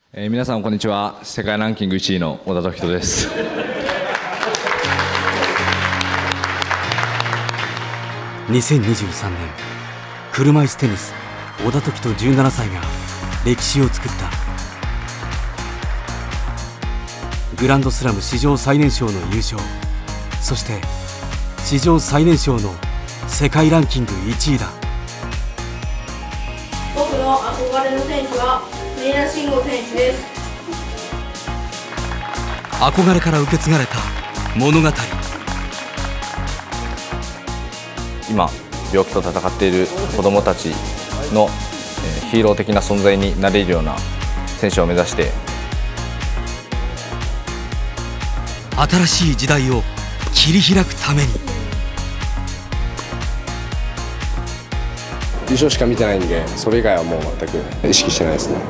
皆さんこんにちは。世界ランキング1位の小田凱人です。 2023年車いすテニス小田凱人17歳が歴史を作った。グランドスラム史上最年少の優勝、そして史上最年少の世界ランキング1位だ。 僕の憧れの選手は国枝慎吾選手です。 憧れから受け継がれた物語。 今病気と戦っている子どもたちのヒーロー的な存在になれるような選手を目指して、 新しい時代を切り開くために。 優勝しか見てないんで、それ以外はもう全く意識してないですね。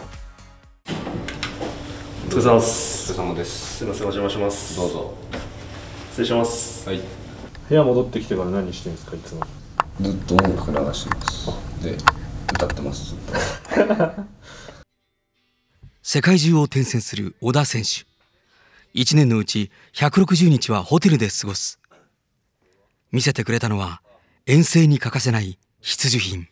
お疲れ様です。 お疲れ様です。 すみません、お邪魔します。 どうぞ。 失礼します。 はい。 部屋戻ってきてから何してるんですか、いつも。 ずっと音楽流してます。で、歌ってます。ずっと。 世界中を転戦する小田選手。1年のうち160日はホテルで過ごす。見せてくれたのは遠征に欠かせない必需品。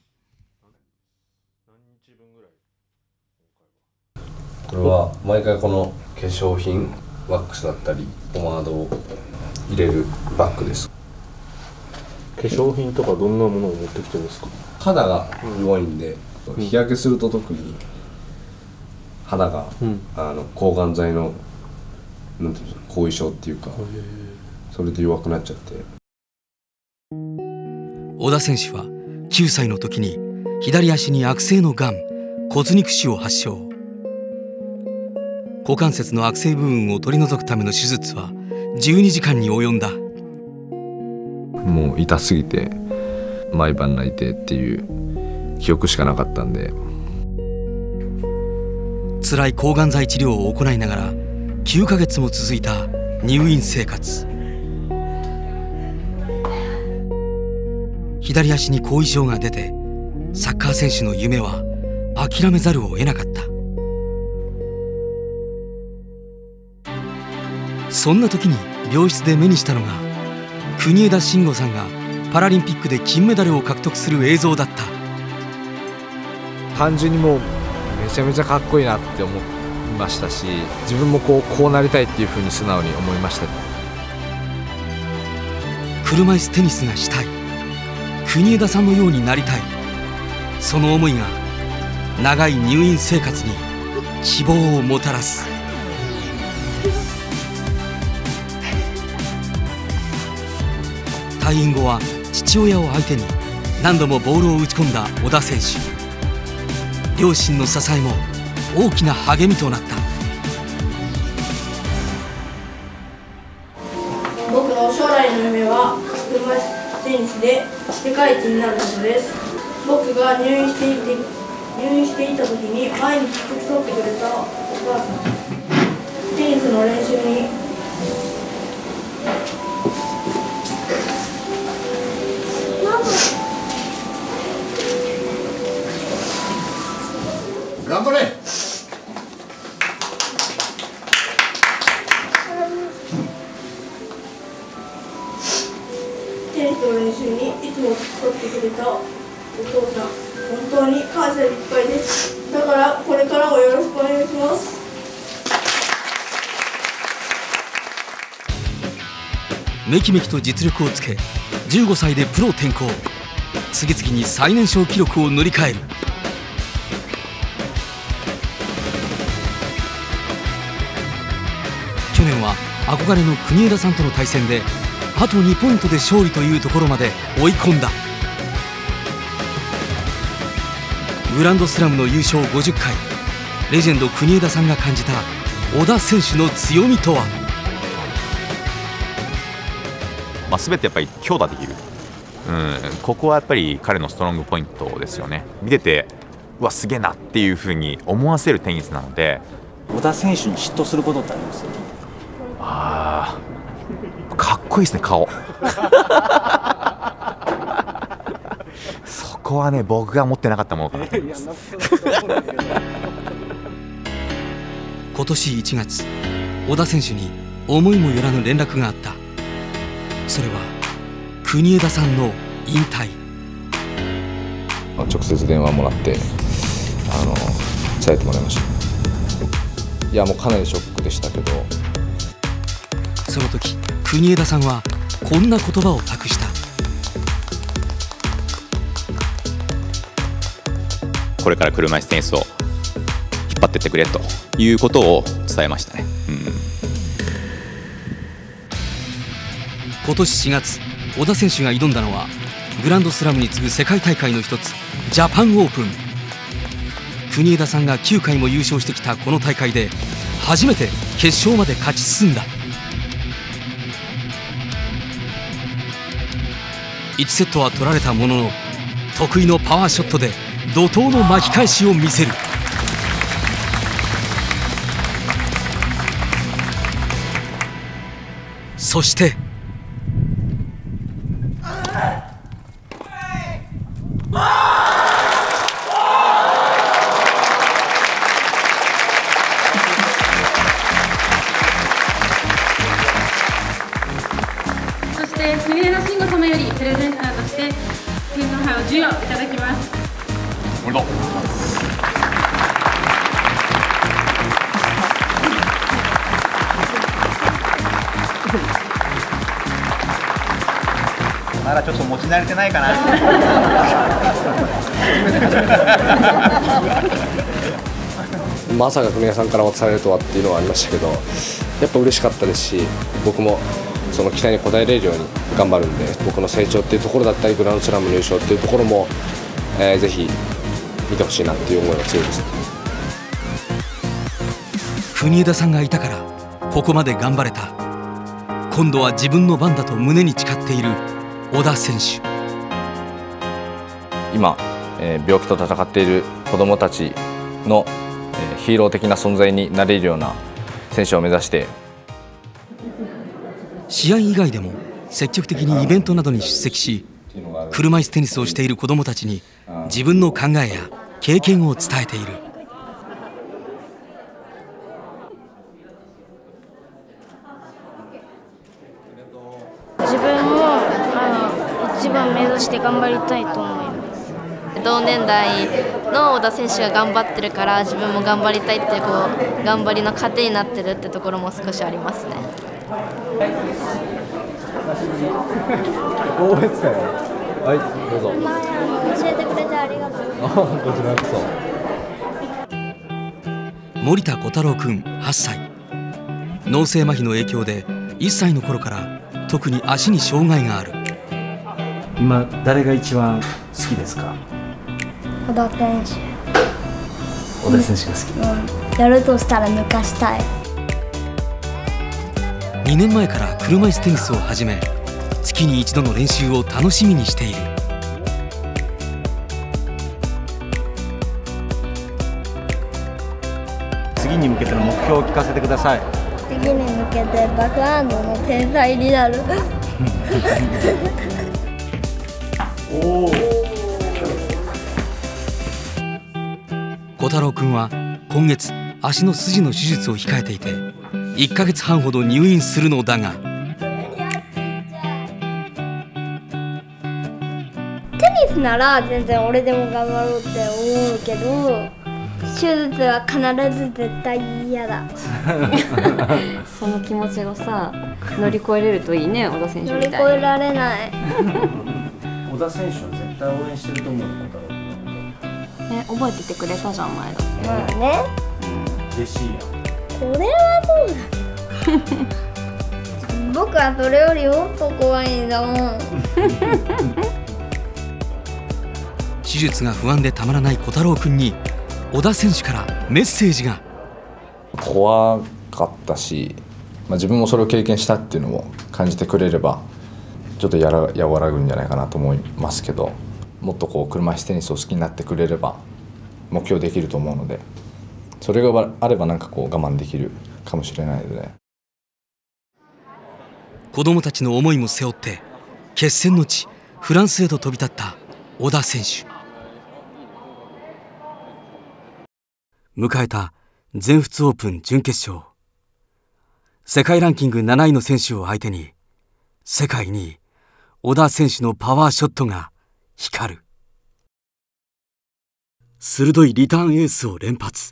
これは毎回この化粧品、ワックスだったりポマードを入れるバッグです。 化粧品とかどんなものを持ってきてるんですか。 肌が弱いんで、日焼けすると特に肌が、抗がん剤のなんていうの、後遺症っていうか、それで弱くなっちゃって。 小田選手は9歳の時に左足に悪性のがん、骨肉腫を発症。股関節の悪性部分を取り除くための手術は12時間に及んだ。 もう痛すぎて毎晩泣いてっていう記憶しかなかったんで、 辛い抗がん剤治療を行いながら9ヶ月も続いた入院生活。左足に後遺症が出て、サッカー選手の夢は諦めざるを得なかった。そんな時に病室で目にしたのが、国枝慎吾さんがパラリンピックで金メダルを獲得する映像だった。 単純にもうめちゃめちゃかっこいいなって思いましたし、自分もこうなりたいっていうふうに素直に思いました。 車いすテニスがしたい、国枝さんのようになりたい、その思いが長い入院生活に希望をもたらす。退院後は父親を相手に何度もボールを打ち込んだ小田選手。両親の支えも大きな励みとなった。 僕の将来の夢は車いすテニスで世界一になることです。僕が入院していた時に毎日付き添ってくれたお母さん、テニスの練習に頑張れ。 テニスの練習にいつも付き添ってくれたお父さん、本当に感謝でいっぱいです。だからこれからもよろしくお願いします。 めきめきと実力をつけ、15歳でプロ転向。次々に最年少記録を塗り替える。去年は憧れの国枝さんとの対戦であと2ポイントで勝利というところまで追い込んだ。グランドスラムの優勝50回、レジェンド国枝さんが感じた小田選手の強みとは。 全てやっぱり強打できる、ここはやっぱり彼のストロングポイントですよね。見ててうわすげえなっていう風に思わせるテニスなので。 小田選手に嫉妬することってあります？ かっこいいですね、顔そこはね、僕が持ってなかったものかなと思います今年1月、小田選手に思いもよらぬ連絡があった。それは国枝さんの引退。 直接電話もらって伝えてもらいました。いやもうかなりショックでしたけど、 その時国枝さんはこんな言葉を託した。 これから車椅子テニスを引っ張ってってくれということを伝えましたね。 今年4月、小田選手が挑んだのはグランドスラムに次ぐ世界大会の一つ、ジャパンオープン。国枝さんが9回も優勝してきたこの大会で初めて決勝まで勝ち進んだ。1セットは取られたものの、得意のパワーショットで怒涛の巻き返しを見せる。そして国枝慎吾様よりプレゼンターとして天皇杯を授与いただきます。 おめでとう。 まだちょっと持ち慣れてないかな。 まさか国枝さんから渡されるとはっていうのはありましたけど、やっぱ嬉しかったですし、僕もその期待に応えれるように頑張るんで、僕の成長っていうところだったりグランドスラム入賞っていうところも、ぜひ見てほしいなっていう思いが強いです。 国枝さんがいたからここまで頑張れた。今度は自分の番だと胸に誓っている小田選手。 今、病気と闘っている子どもたちの、ヒーロー的な存在になれるような選手を目指して、 試合以外でも積極的にイベントなどに出席し、車椅子テニスをしている子どもたちに自分の考えや経験を伝えている。 自分も一番目指して頑張りたいと思います。 同年代の小田選手が頑張ってるから自分も頑張りたいっていう頑張りの糧になってるってところも少しありますね。 応援したよ。はい、どうぞ。 教えてくれてありがとう。 こちらこそ。森田小太郎君8歳。脳性麻痺の影響で1歳の頃から特に足に障害がある。 今誰が一番好きですか？ 小田選手。 小田選手が好き。 やるとしたら抜かしたい。 2年前から車椅子テニスを始め、月に一度の練習を楽しみにしている。 次に向けての目標を聞かせてください。 次に向けてバックハンドの天才になる。 小太郎君は今月足の筋の手術を控えていて、1ヶ月半ほど入院するのだが、 テニスなら全然俺でも頑張ろうって思うけど、手術は必ず絶対嫌だ。 その気持ちをさ、乗り越えれるといいね、小田選手みたいに。 乗り越えられない。 小田選手は絶対応援してると思うよ、小太郎君。 覚えててくれたじゃん、前だって。 まあね。 嬉しいやん。 これはどうだけど。僕はそれよりもっと怖いんだもん。 手術が不安でたまらない小太郎君に小田選手からメッセージが。 怖かったし、自分もそれを経験したっていうのを感じてくれればちょっと和らぐんじゃないかなと思いますけど、もっと車椅子テニスを好きになってくれれば目標できると思うので、それがあれば我慢できるかもしれないので、 子どもたちの思いも背負って決戦の地フランスへと飛び立った小田選手。迎えた全仏オープン準決勝。世界ランキング7位の選手を相手に、世界2位、小田選手のパワーショットが光る。鋭いリターンエースを連発。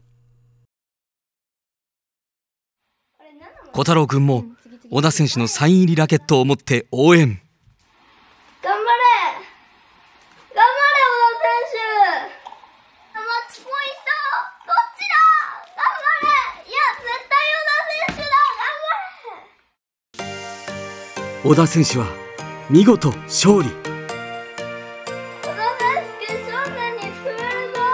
小太郎くんも小田選手のサイン入りラケットを持って応援。 頑張れ頑張れ小田選手。マッチポイントどっちだ。頑張れ。いや絶対小田選手だ。頑張れ。 小田選手は見事勝利。 小田選手決勝戦に進めるぞ。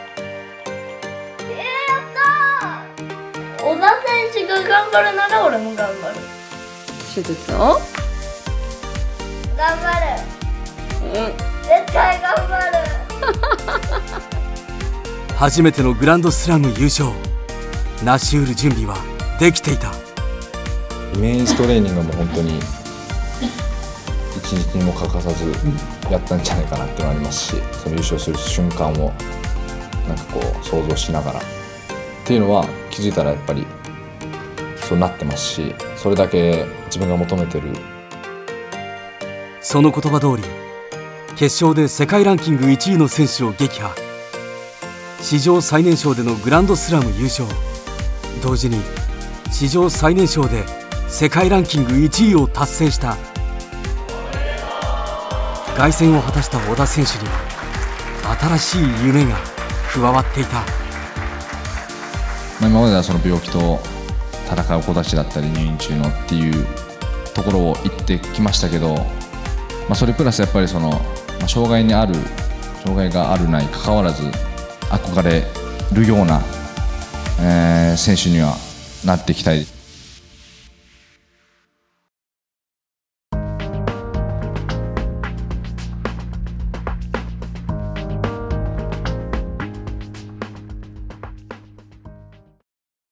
やったー。小田選手が頑張るなら俺も頑張る。 手術を頑張る。絶対頑張る。 初めてのグランドスラム優勝。成し得る準備はできていた。 イメージトレーニングも本当に一日にも欠かさずやったんじゃないかなっていうのがありますし、その優勝する瞬間をなんかこう想像しながらっていうのは気づいたらやっぱりそうなってますし、それだけ自分が求めてる。 その言葉通り、決勝で世界ランキング1位の選手を撃破。史上最年少でのグランドスラム優勝、同時に史上最年少で世界ランキング1位を達成した。凱旋を果たした小田選手には新しい夢が加わっていた。 今まではその病気と戦う子たちだったり入院中のっていうところを言ってきましたけど、それプラスやっぱりその、障害があるない関わらず憧れるような、選手にはなっていきたい。